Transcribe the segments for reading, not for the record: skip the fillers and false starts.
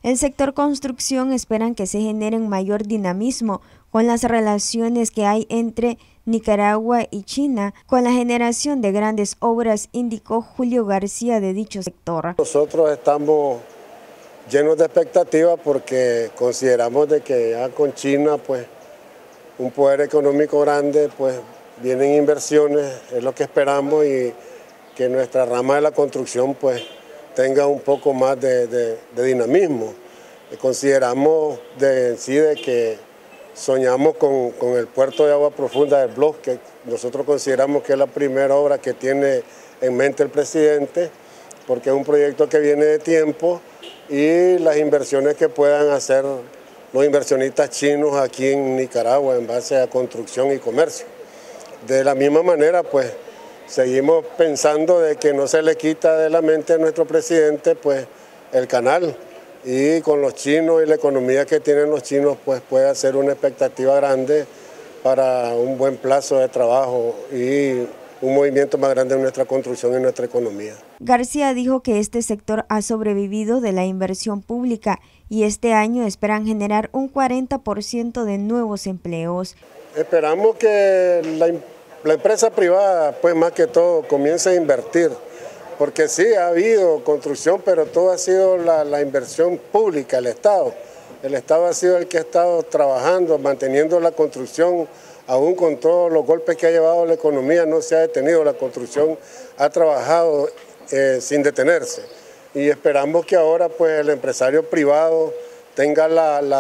El sector construcción esperan que se generen mayor dinamismo con las relaciones que hay entre Nicaragua y China, con la generación de grandes obras, indicó Julio García de dicho sector. Nosotros estamos llenos de expectativas porque consideramos de que ya con China, pues, un poder económico grande, pues, vienen inversiones, es lo que esperamos, y que nuestra rama de la construcción, pues, tenga un poco más de dinamismo. Consideramos de que soñamos con el puerto de agua profunda del Bloc, que nosotros consideramos que es la primera obra que tiene en mente el presidente, porque es un proyecto que viene de tiempo, y las inversiones que puedan hacer los inversionistas chinos aquí en Nicaragua en base a construcción y comercio. De la misma manera, pues, seguimos pensando de que no se le quita de la mente a nuestro presidente, pues, el canal, y con los chinos y la economía que tienen los chinos, pues puede hacer una expectativa grande para un buen plazo de trabajo y un movimiento más grande en nuestra construcción y nuestra economía. García dijo que este sector ha sobrevivido de la inversión pública y este año esperan generar un 40% de nuevos empleos. Esperamos que la empresa privada, pues más que todo, comience a invertir, porque sí, ha habido construcción, pero todo ha sido la inversión pública, el Estado. El Estado ha sido el que ha estado trabajando, manteniendo la construcción, aún con todos los golpes que ha llevado la economía, no se ha detenido, la construcción ha trabajado sin detenerse. Y esperamos que ahora, pues, el empresario privado tenga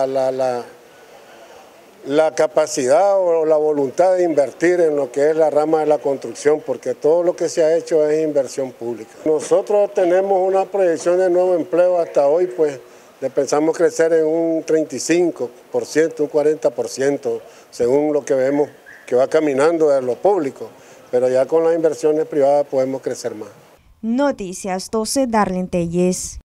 la capacidad o la voluntad de invertir en lo que es la rama de la construcción, porque todo lo que se ha hecho es inversión pública. Nosotros tenemos una proyección de nuevo empleo hasta hoy, pues pensamos crecer en un 35%, un 40%, según lo que vemos que va caminando de lo público, pero ya con las inversiones privadas podemos crecer más. Noticias 12, Darlene Telles.